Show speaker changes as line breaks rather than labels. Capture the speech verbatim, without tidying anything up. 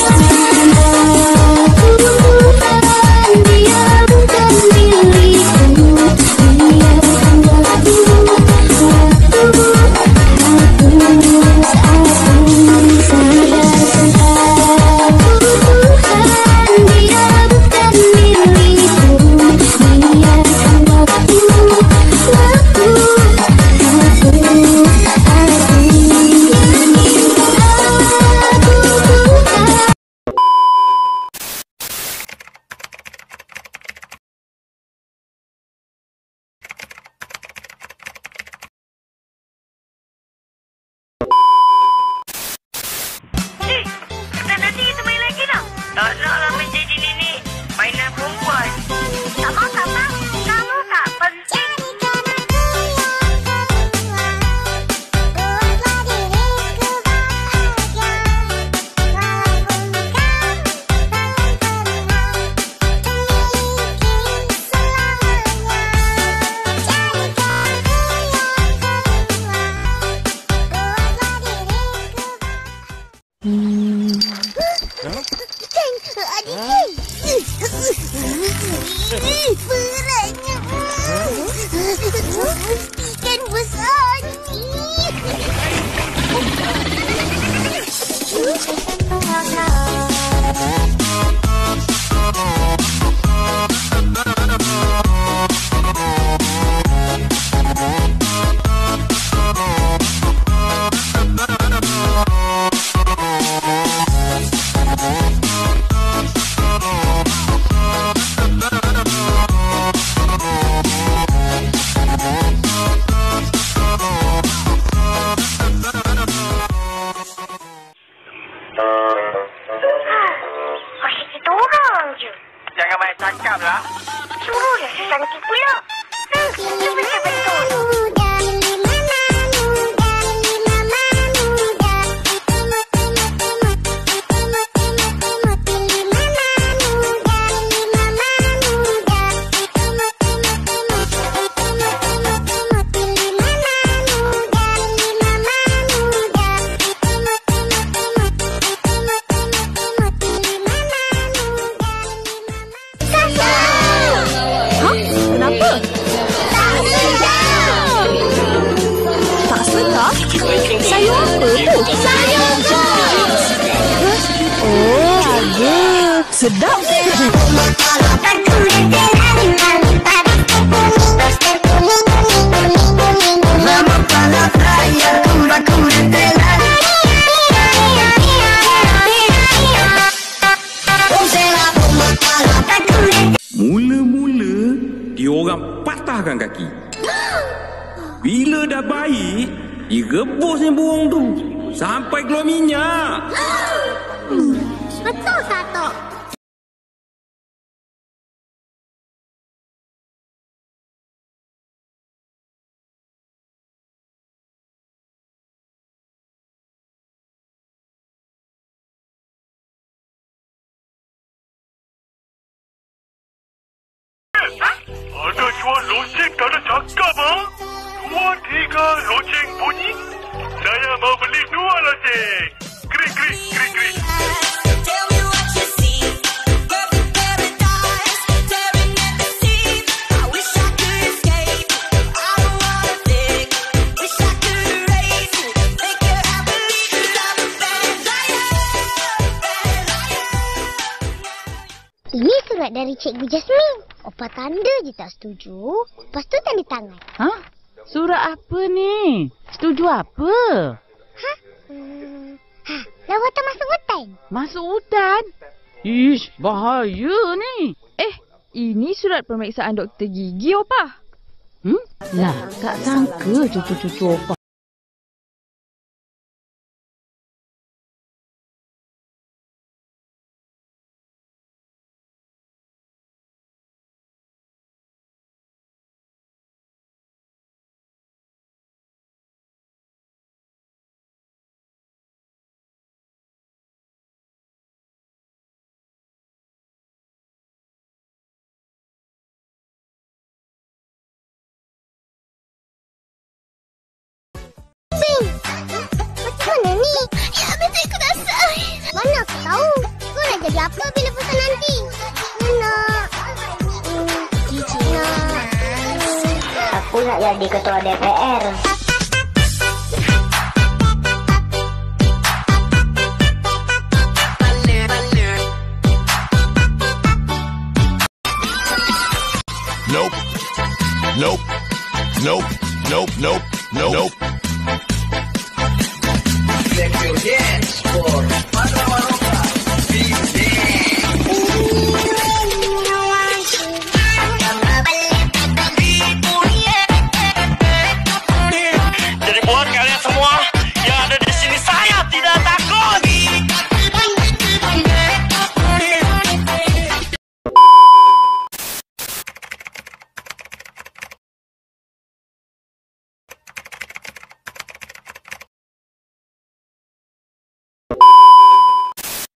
Ikan besar masih kita orang je.
Jangan banyak cakap lah.
Suruh dia sesanti pula. Hmm, dia betul-betul.
Sayur apa tu? Sayur kol. Oh, ada. Sedap.
Mula-mula diorang patahkan kaki. Bila dah baik, direbusnya burung tu sampai keluar minyak.
Betul tak, Tok?
Ada jual loceng tak ada cakap, ha? Dua, tiga loceng bunyi. Saya mau beli dua loceng. Krik, krik, krik, krik.
Ini surat dari Cikgu Jasmine. Opa tanda je tak setuju. Lepas tu tanda tangan.
Ha? Surat apa ni? Setuju apa?
Ha? Hmm. Ha, lawatan masuk hutan.
Masuk hutan? Ish, bahaya ni.
Eh, ini surat pemeriksaan doktor gigi, Opa.
Hmm? Lah, tak sangka cucu-cucu Opa.
jadi apa bila besar nanti? Nak... Hmm, Cici nak...
Aku nak jadi ketua D P R.
Nope. Nope. Nope. Nope. Nope. Nope. Nope.